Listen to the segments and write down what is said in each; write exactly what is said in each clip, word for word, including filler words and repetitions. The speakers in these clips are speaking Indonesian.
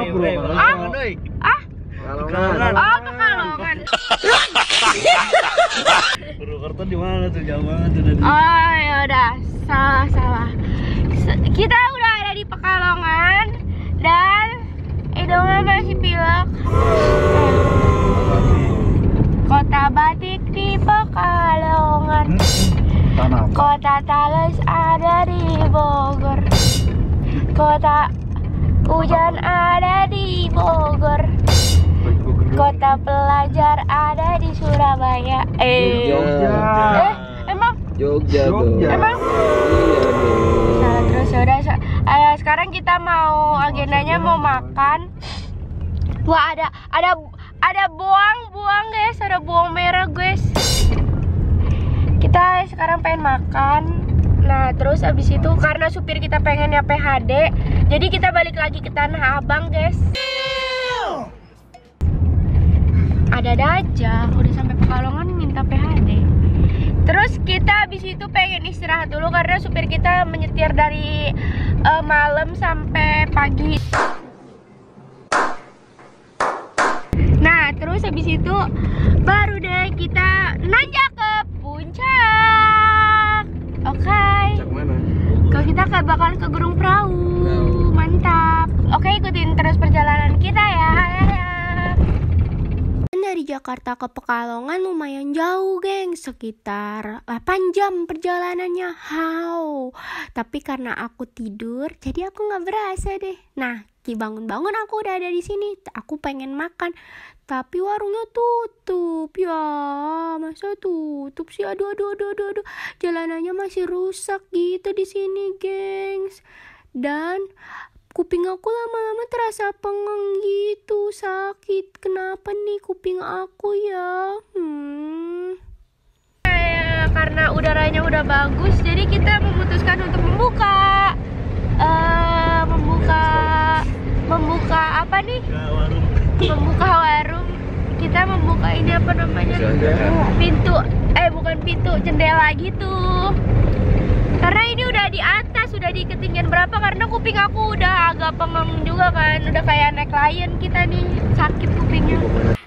Ah? Ah? Pekalongan. Oh, Pekalongan. Purwokerto di mana tuh? Jauh banget tuh dari. Oh, ya udah. Salah, salah. Kita udah ada di Pekalongan dan hidungnya masih pilek. Kota batik di Pekalongan. Kota Tales ada di Bogor. Kota hujan ada di Bogor. Kota pelajar ada di Surabaya. Eh, Jogja. eh emang Jogja tuh. emang salah terus ya udah. Ayo sekarang kita mau agendanya mau makan. Wah, ada ada ada buang buang guys, ada buang merah guys. Kita sekarang pengen makan. Nah terus abis itu karena supir kita pengennya P H D, jadi kita balik lagi ke Tanah Abang guys. Ada-ada aja, udah sampai Pekalongan minta P H D. Terus kita abis itu pengen istirahat dulu karena supir kita menyetir dari uh, malam sampai pagi. Nah terus habis itu baru deh kita nanjak ke puncak. Oke okay. Puncak mana? Kalau kita ke bakalan ke Gunung Prau. Mantap. Oke okay, ikutin terus perjalanan kita ya. Dari Jakarta ke Pekalongan lumayan jauh geng, sekitar delapan jam perjalanannya. How? Tapi karena aku tidur jadi aku nggak berasa deh. Nah bangun-bangun aku udah ada di sini. Aku pengen makan tapi warungnya tutup ya. Masa tutup sih? Aduh aduh aduh aduh, aduh. Jalanannya masih rusak gitu di sini gengs. Dan kuping aku lama-lama terasa pengang gitu, sakit. Kenapa nih kuping aku ya? Hmm. Kayak karena udaranya udah bagus, jadi kita memutuskan untuk membuka, uh, membuka, membuka apa nih? Membuka warung. Kita membuka ini apa namanya? Pintu, eh bukan pintu, jendela gitu. Karena ini udah di atas, udah di ketinggian berapa? Karena kuping aku udah agak pengang juga kan, udah kayak naik lion kita nih, sakit kupingnya.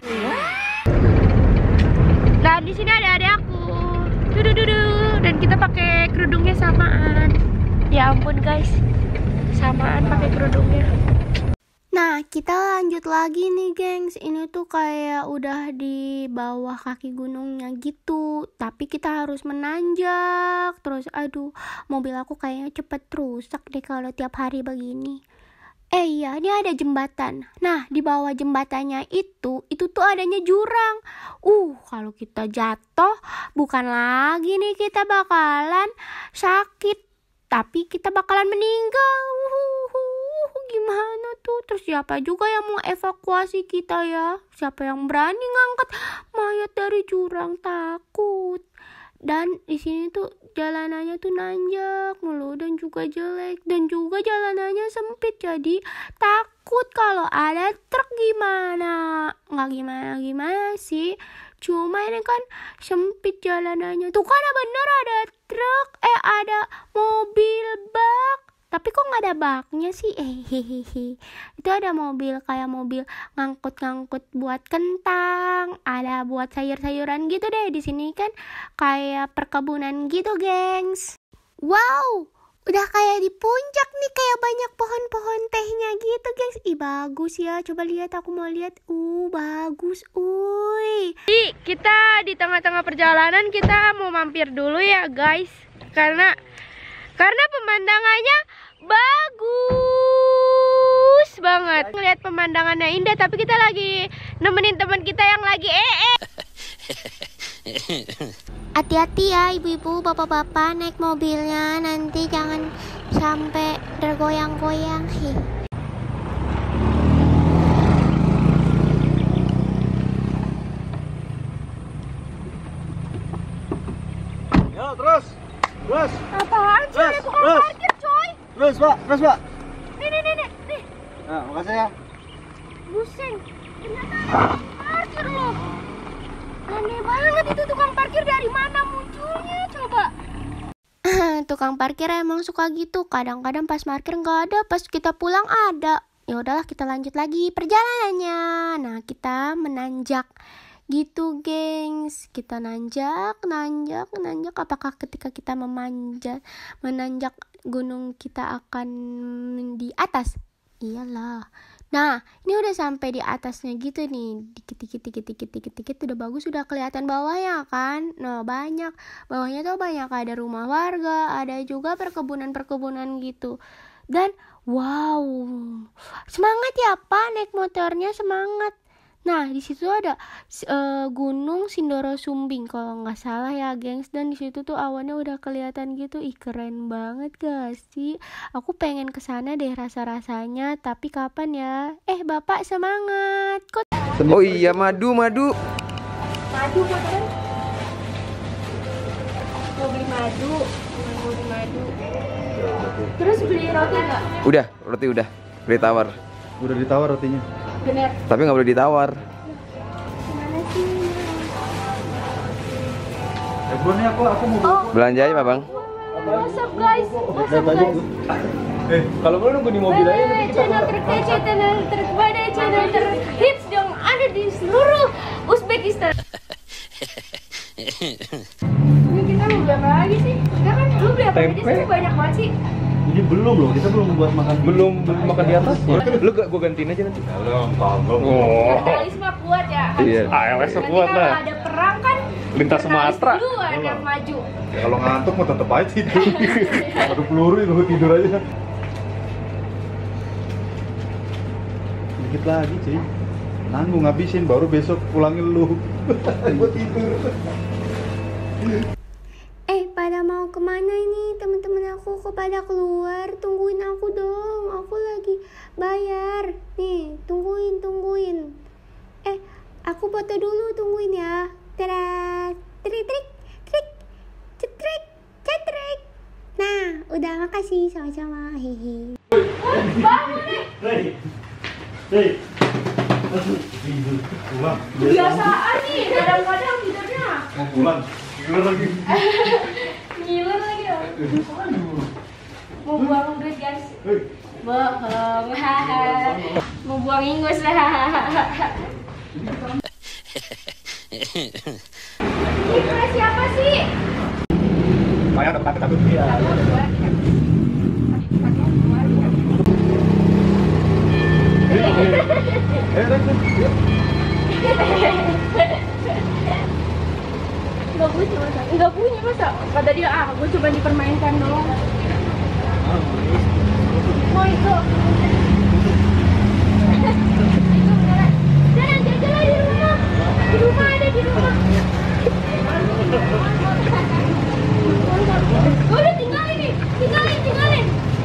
Nah di sini ada adik aku, dudu-dudu, dan kita pakai kerudungnya samaan. Ya ampun guys, samaan pakai kerudungnya. Nah kita lanjut lagi nih gengs. Ini tuh kayak udah di bawah kaki gunungnya gitu, tapi kita harus menanjak terus. Aduh mobil aku kayaknya cepet rusak deh kalau tiap hari begini. Eh iya, ini ada jembatan. Nah di bawah jembatannya itu Itu tuh adanya jurang. Uh kalau kita jatuh bukan lagi nih kita bakalan sakit, tapi kita bakalan meninggal. Gimana tuh? Terus siapa juga yang mau evakuasi kita ya? Siapa yang berani ngangkat mayat dari jurang? Takut. Dan di sini tuh jalanannya tuh nanjak mulu dan juga jelek, dan juga jalanannya sempit, jadi takut kalau ada truk gimana. Nggak gimana-gimana sih, cuma ini kan sempit jalanannya. Tuh kan bener ada truk, eh ada mobil bak. Tapi kok nggak ada baknya sih? Eh hehehe. Itu ada mobil kayak mobil ngangkut-ngangkut buat kentang, ada buat sayur-sayuran gitu deh. Di sini kan kayak perkebunan gitu, gengs. Wow, udah kayak di puncak nih, kayak banyak pohon-pohon tehnya gitu, gengs. Ih bagus ya. Coba lihat, aku mau lihat. Uh bagus, uy. Jadi kita di tengah-tengah perjalanan kita mau mampir dulu ya, guys. Karena Karena pemandangannya bagus banget. Ngeliat pemandangannya indah, tapi kita lagi nemenin teman kita yang lagi ee. Hati-hati ya ibu-ibu, bapak-bapak naik mobilnya, nanti jangan sampai tergoyang-goyang. Yo terus. Terus. Apaan sih? Ada tukang parkir, coy. Terus, Pak. Terus, Pak. Nih, nih, nih, nih. nih. Nah, makasih ya. Buseng. Ternyata ada parkir loh. Aneh banget, itu tukang parkir dari mana munculnya, coba. Tukang parkir emang suka gitu. Kadang-kadang pas parkir nggak ada, pas kita pulang ada. Ya udahlah, kita lanjut lagi perjalanannya. Nah, kita menanjak gitu, gengs. Kita nanjak, nanjak, nanjak. Apakah ketika kita memanjat, menanjak gunung kita akan di atas? Iyalah. Nah, ini udah sampai di atasnya gitu nih. Dikit-dikit, dikit-dikit, dikit-dikit. Udah bagus, udah kelihatan bawahnya kan. Nah, banyak. Bawahnya tuh banyak. Ada rumah warga, ada juga perkebunan-perkebunan gitu. Dan, wow. Semangat ya, Pak. Naik motornya semangat. Nah, di situ ada uh, Gunung Sindoro Sumbing kalau nggak salah ya, gengs. Dan di situ tuh awannya udah kelihatan gitu. Ih, keren banget gak sih? Aku pengen kesana deh rasa-rasanya. Tapi kapan ya? Eh, Bapak semangat. Kok? Oh iya, madu, madu. Madu, kan? Mau beli madu, mau beli madu. Terus beli roti nggak? Udah, roti udah. Beli tawar. Udah ditawar rotinya. Bener. Tapi nggak boleh ditawar. Gimana sih? Eh bro, nih aku aku mau Oh. Belanja aja, Bang. What's up guys? What's up guys? Eh, kalau lo nunggu di mobil aja nanti kita Channel terkece, channel terbaik, channel terhits yang ada di seluruh Uzbekistan. Ini kita mau beli apa lagi sih? Enggak kan? Lu beli apa aja sih? Banyak banget sih. Ini belum loh, kita belum buat makan. Belum belum makan di atasnya. Lu gak gua gantiin aja nanti. Belum, belum. Oh. Kapitalisme kuat ya. Iya. A L S Nanti kuat kalau lah. ada perang kan Lintas Sumatera. duluan yang maju. Ya, kalau ngantuk mau tetep aja tidur. Aduh peluru itu tidur aja. Dikit lagi cuy. Nanggung ngabisin baru besok pulangin lu. Gua tidur. Eh, pada mau kemana ini teman-teman aku? Kok pada keluar? Tungguin aku dong, aku lagi bayar. Nih, tungguin, tungguin. Eh, aku foto dulu, tungguin ya. Tada, trik, trik, trik, cetrik, cetrik. Nah, udah, makasih, sama-sama. Hehe. Bangun nih. Hei, hei. Tidur, pulang. Kebiasaan nih, kadang-kadang tidurnya. Mau pulang. Tidur lagi. Ngiler lagi dong. Mau buang duit guys. Bohong. Mau buang ingus lah. Ini kelas siapa sih? Kayak tetap tetap dia. Eh, Enggak bunyi masa? Enggak bunyi masa? Kata dia, ah, gue coba dipermainkan dong. Mau itu. Jalan, jalan di rumah. Di rumah ada, di rumah. Gue udah tinggalin nih. Tinggalin, tinggalin.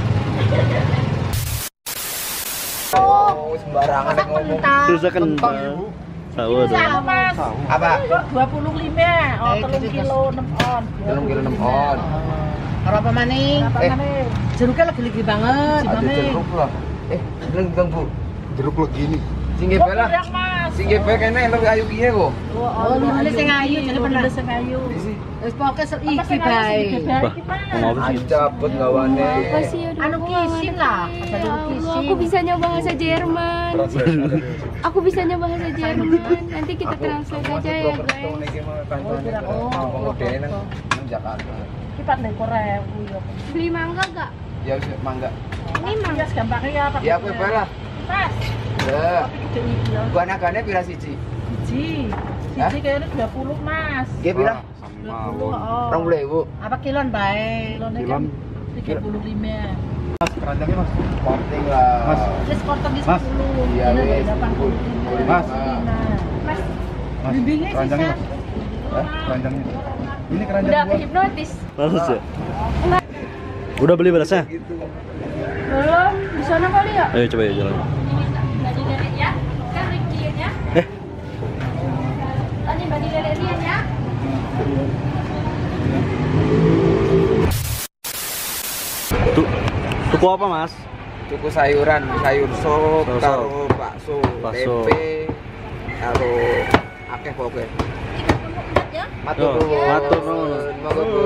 Oh, sembarangan ngomong. susah kentang. Tahu tuh. Mas, Apa? dua puluh lima, oh telung kilo enam on. Belum kilo enam on. Karo apa maning? Apa Eh. maning? Jeruknya lagi-lagi banget, Ada maning. jeruk lah. Eh, bilang bilang Bu. Jeruk lo gini. Singge Oh, lah. yang Mas. Singge bae kene lebih ayu kiye kok. Oh, lu nulis sing ayu, jadi pernah sing ayu. Isi. Wis pokoke iki bae. Ayo cabut gawane. Apa sih? Aduh, Anu gua kisin nggak lah, ngerti. ada Ya dulu Allah, kisin. aku bisanya bahasa Jerman. Aku bisanya bahasa Jerman. Nanti kita translate aja ya guys. Oh, Jakarta. Kita ndek Korea ku yo. Beli mangga gak? Ya wis mangga. Ini mangga. Yes gampangnya ya Pak. Ya aku bae lah. Mas, Ya. tapi gede iki yo. Gua anakane pira siji? Siji. Hah? Siji kayaknya dua puluh, Mas. Nggih pira? dua puluh. Oh. dua puluh ribu. Apa kilon bae? Kilone kan Kilon. tiga puluh lima. Mas, keranjangnya mas. Penting lah. Mas. Wis korton di Mas. sepuluh. Iya, Ini wis. delapan puluh lima. Mas. Mas. Mas, Bimbingnya keranjangnya sisa. mas. Hah? Keranjangnya. Ini keranjang Udah gua. kehipnotis. Langsung ya? Udah beli berasnya? Gitu. Belum, di sana kali ya? Ayo coba ya jalan. Baju dari ya, kan Rikian ya. Eh. Tadi baju dari Rian ya. Tuh, tuku apa mas? Tuku sayuran, sayur sop, Sayur sop. karo bakso, Bakso. tempe, karo akeh pokoke. Ya. Matur Yo, nuwun. matur nuwun. Monggo Bu.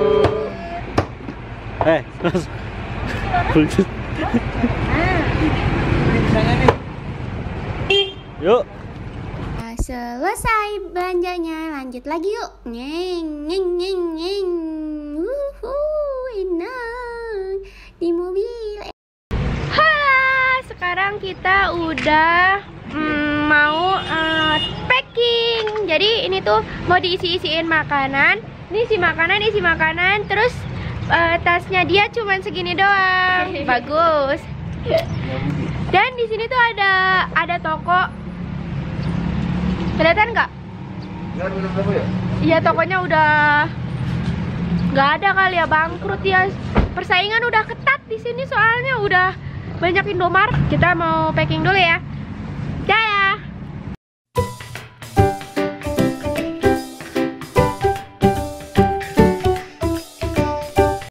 Eh, mas. Yuk. Nah, selesai belanjanya, lanjut lagi yuk. Neng, neng, neng, neng. Wuhuu, enak di mobil. Halo, sekarang kita udah mm, mau uh, packing. Jadi ini tuh mau diisi-isiin makanan. Ini isi makanan, isi makanan. Terus uh, tasnya dia cuman segini doang. Bagus. Dan di sini tuh ada ada toko. Kelihatan nggak? Iya, tokonya udah nggak ada kali ya, bangkrut ya. Persaingan udah ketat di sini soalnya udah banyak Indomaret. Kita mau packing dulu ya.